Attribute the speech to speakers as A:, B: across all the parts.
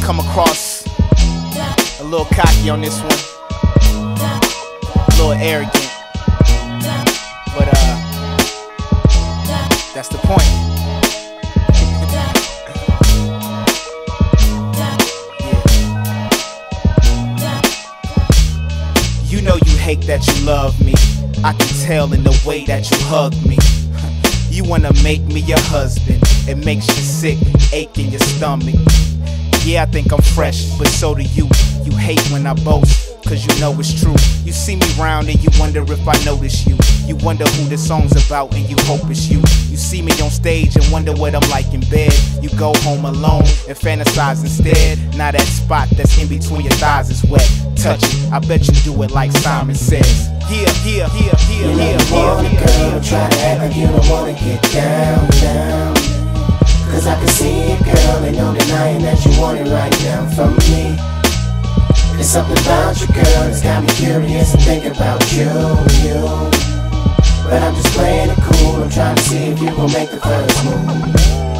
A: come across a little cocky on this one, a little arrogant, but that's the point. You know you hate that you love me. I can tell in the way that you hug me. You wanna make me your husband. It makes you sick, ache in your stomach. Yeah, I think I'm fresh, but so do you. You hate when I boast, cause you know it's true. You see me round and you wonder if I notice you. You wonder who the song's about and you hope it's you. You see me on stage and wonder what I'm like in bed. You go home alone and fantasize instead. Now that spot that's in between your thighs is wet. Touch it, I bet you do it like Simon says. Here, here, here, here,
B: you
A: here,
B: wanna girl, try to act like you don't wanna get down, down. Cause I can see it, girl, ain't no denying that you want it right now from me. There's something about you, girl, that's got me curious and thinking about you. But I'm just playing it cool, I'm trying to see if you gon' make the first move.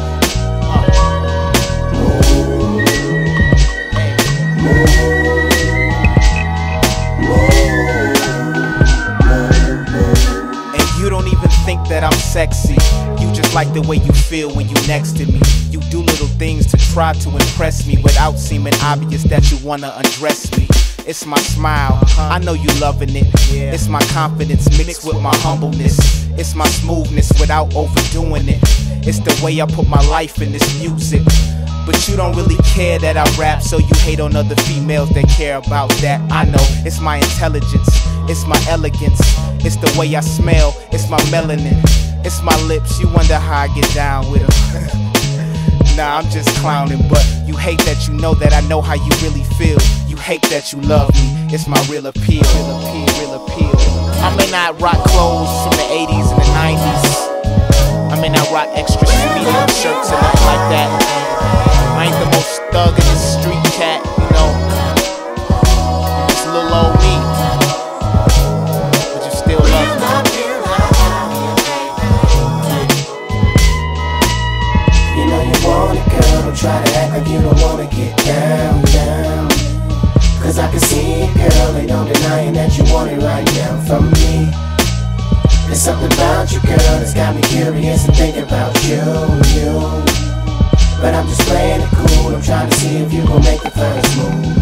A: You don't even think that I'm sexy. You just like the way you feel when you next to me. You do little things to try to impress me without seeming obvious that you wanna undress me. It's my smile, I know you loving it. It's my confidence mixed with my humbleness. It's my smoothness without overdoing it. It's the way I put my life in this music. But you don't really care that I rap, so you hate on other females that care about that. I know, it's my intelligence, it's my elegance, it's the way I smell, it's my melanin, it's my lips, you wonder how I get down with them. Nah, I'm just clowning, but you hate that you know that I know how you really feel. You hate that you love me, it's my real appeal, real appeal, real appeal. I may not rock clothes from the 80s and the 90s. I may not rock extra medium shirts and nothing like that. I ain't the most thug in this street cat, you know. It's a little old me, but you still love me.
B: You know you want it, girl, don't try to act like you don't wanna get down, down. Cause I can see it, girl, ain't no denying that you want it right now from me. There's something about you, girl, that's got me curious and thinking about you. But I'm just playing it cool, I'm trying to see if you gon' make the first move.